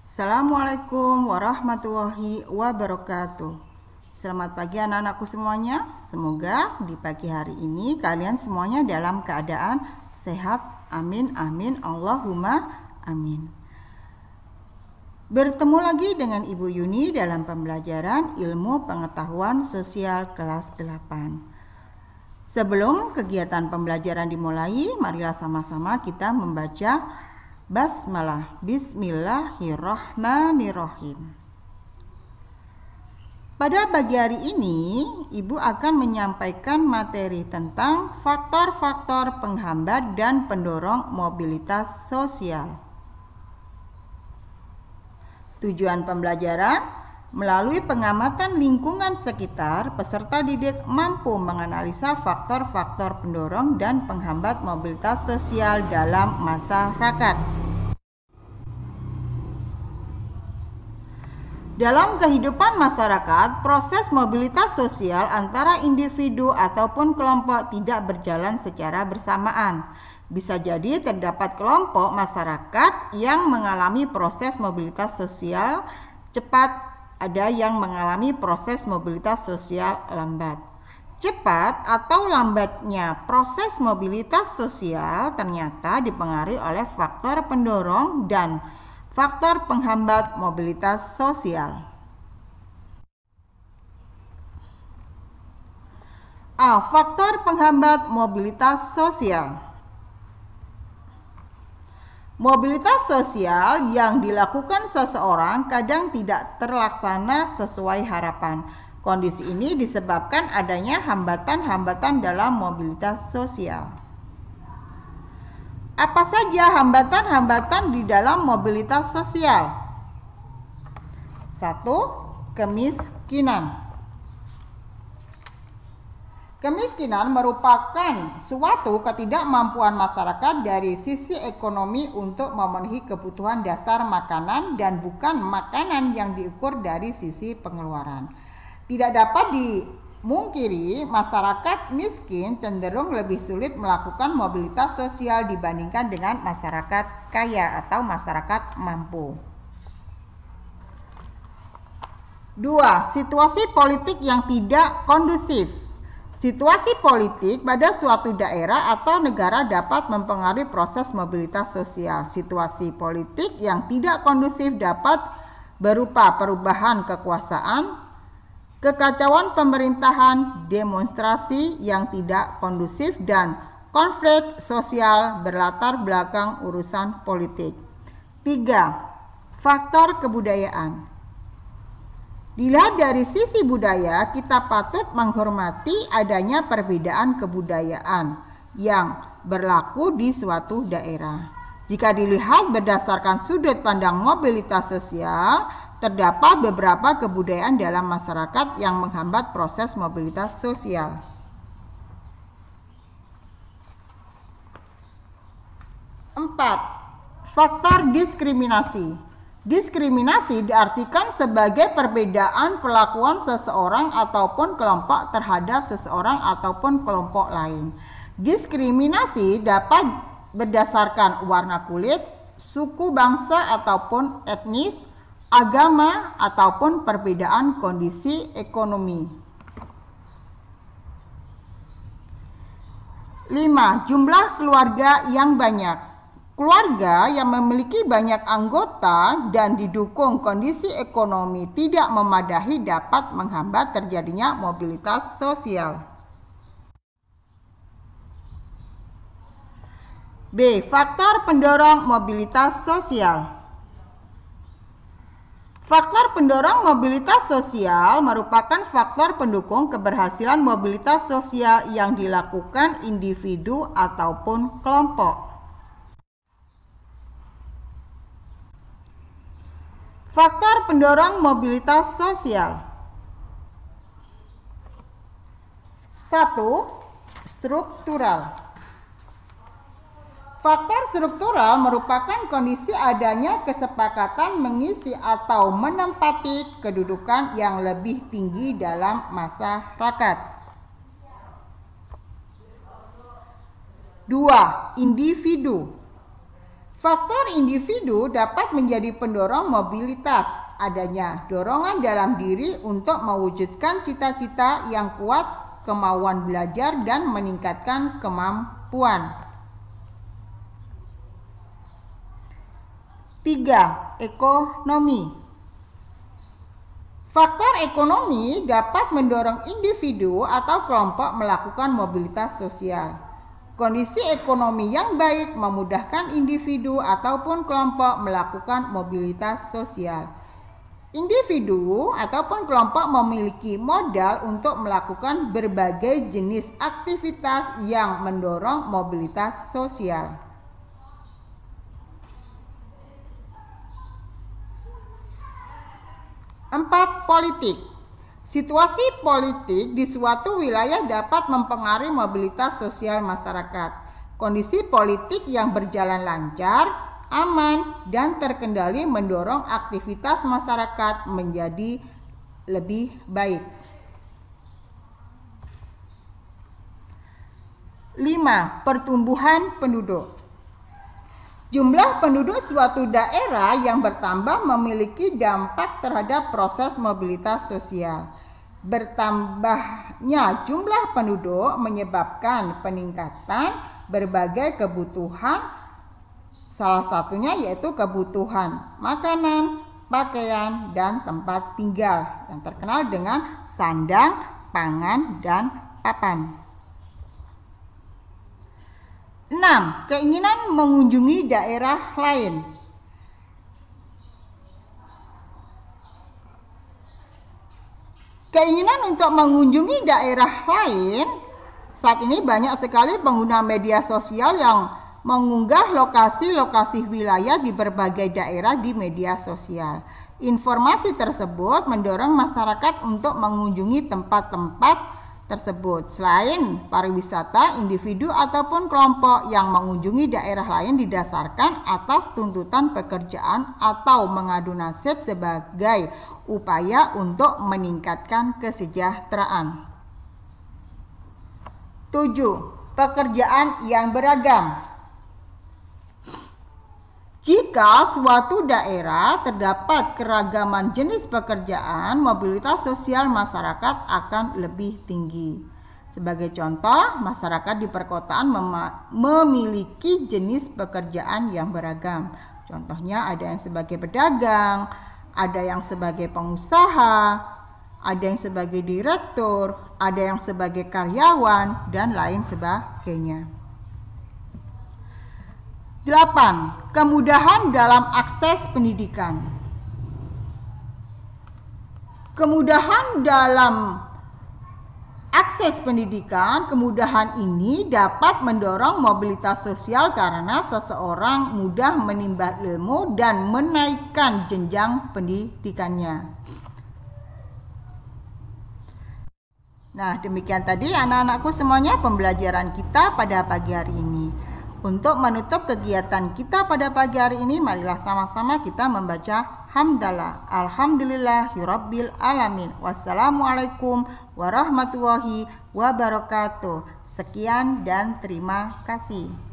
Assalamualaikum warahmatullahi wabarakatuh. Selamat pagi anak-anakku semuanya. Semoga di pagi hari ini kalian semuanya dalam keadaan sehat. Amin, amin, Allahumma amin. Bertemu lagi dengan Ibu Yuni dalam pembelajaran ilmu pengetahuan sosial kelas 8. Sebelum kegiatan pembelajaran dimulai, marilah sama-sama kita membaca Basmalah. Bismillahirrahmanirrahim. Pada pagi hari ini, Ibu akan menyampaikan materi tentang faktor-faktor penghambat dan pendorong mobilitas sosial. Tujuan pembelajaran: melalui pengamatan lingkungan sekitar, peserta didik mampu menganalisa faktor-faktor pendorong dan penghambat mobilitas sosial dalam masyarakat. Dalam kehidupan masyarakat, proses mobilitas sosial antara individu ataupun kelompok tidak berjalan secara bersamaan. Bisa jadi terdapat kelompok masyarakat yang mengalami proses mobilitas sosial cepat, ada yang mengalami proses mobilitas sosial lambat. Cepat atau lambatnya proses mobilitas sosial ternyata dipengaruhi oleh faktor pendorong dan faktor penghambat mobilitas sosial. A. Faktor penghambat mobilitas sosial. Mobilitas sosial yang dilakukan seseorang kadang tidak terlaksana sesuai harapan. Kondisi ini disebabkan adanya hambatan-hambatan dalam mobilitas sosial. Apa saja hambatan-hambatan di dalam mobilitas sosial? 1. Kemiskinan. Kemiskinan merupakan suatu ketidakmampuan masyarakat dari sisi ekonomi untuk memenuhi kebutuhan dasar makanan dan bukan makanan yang diukur dari sisi pengeluaran. Tidak dapat dimungkiri masyarakat miskin cenderung lebih sulit melakukan mobilitas sosial dibandingkan dengan masyarakat kaya atau masyarakat mampu. 2. Situasi politik yang tidak kondusif. Situasi politik pada suatu daerah atau negara dapat mempengaruhi proses mobilitas sosial. Situasi politik yang tidak kondusif dapat berupa perubahan kekuasaan, kekacauan pemerintahan, demonstrasi yang tidak kondusif, dan konflik sosial berlatar belakang urusan politik. 3. Faktor kebudayaan. Dilihat dari sisi budaya, kita patut menghormati adanya perbedaan kebudayaan yang berlaku di suatu daerah. Jika dilihat berdasarkan sudut pandang mobilitas sosial, terdapat beberapa kebudayaan dalam masyarakat yang menghambat proses mobilitas sosial. 4. Faktor diskriminasi. Diskriminasi diartikan sebagai perbedaan perlakuan seseorang ataupun kelompok terhadap seseorang ataupun kelompok lain. Diskriminasi dapat berdasarkan warna kulit, suku bangsa ataupun etnis, agama, ataupun perbedaan kondisi ekonomi. 5. Jumlah keluarga yang banyak. Keluarga yang memiliki banyak anggota dan didukung kondisi ekonomi tidak memadai dapat menghambat terjadinya mobilitas sosial. B. Faktor pendorong mobilitas sosial. Faktor pendorong mobilitas sosial merupakan faktor pendukung keberhasilan mobilitas sosial yang dilakukan individu ataupun kelompok. Faktor pendorong mobilitas sosial. 1. Struktural. Faktor struktural merupakan kondisi adanya kesepakatan mengisi atau menempati kedudukan yang lebih tinggi dalam masyarakat. 2. Individu. Faktor individu dapat menjadi pendorong mobilitas. Adanya dorongan dalam diri untuk mewujudkan cita-cita yang kuat, kemauan belajar, dan meningkatkan kemampuan. 3. Ekonomi. Faktor ekonomi dapat mendorong individu atau kelompok melakukan mobilitas sosial. Kondisi ekonomi yang baik memudahkan individu ataupun kelompok melakukan mobilitas sosial. Individu ataupun kelompok memiliki modal untuk melakukan berbagai jenis aktivitas yang mendorong mobilitas sosial. 4. Politik. Situasi politik di suatu wilayah dapat mempengaruhi mobilitas sosial masyarakat. Kondisi politik yang berjalan lancar, aman, dan terkendali mendorong aktivitas masyarakat menjadi lebih baik. 5. Pertumbuhan penduduk. Jumlah penduduk suatu daerah yang bertambah memiliki dampak terhadap proses mobilitas sosial. Bertambahnya jumlah penduduk menyebabkan peningkatan berbagai kebutuhan, salah satunya yaitu kebutuhan makanan, pakaian, dan tempat tinggal yang terkenal dengan sandang, pangan, dan papan. 6. Keinginan mengunjungi daerah lain. Keinginan untuk mengunjungi daerah lain, saat ini banyak sekali pengguna media sosial yang mengunggah lokasi-lokasi wilayah di berbagai daerah di media sosial. Informasi tersebut mendorong masyarakat untuk mengunjungi tempat-tempat tersebut. Selain pariwisata, individu ataupun kelompok yang mengunjungi daerah lain didasarkan atas tuntutan pekerjaan atau mengadu nasib sebagai upaya untuk meningkatkan kesejahteraan. 7. Pekerjaan yang beragam. Jika suatu daerah terdapat keragaman jenis pekerjaan, mobilitas sosial masyarakat akan lebih tinggi. Sebagai contoh, masyarakat di perkotaan memiliki jenis pekerjaan yang beragam. Contohnya ada yang sebagai pedagang, ada yang sebagai pengusaha, ada yang sebagai direktur, ada yang sebagai karyawan, dan lain sebagainya. 8. Kemudahan dalam akses pendidikan. Kemudahan dalam akses pendidikan, kemudahan ini dapat mendorong mobilitas sosial karena seseorang mudah menimba ilmu dan menaikkan jenjang pendidikannya. Nah, demikian tadi anak-anakku semuanya pembelajaran kita pada pagi hari ini. Untuk menutup kegiatan kita pada pagi hari ini, marilah sama-sama kita membaca hamdalah. Alhamdulillahirabbil alamin. Wassalamualaikum warahmatullahi wabarakatuh. Sekian dan terima kasih.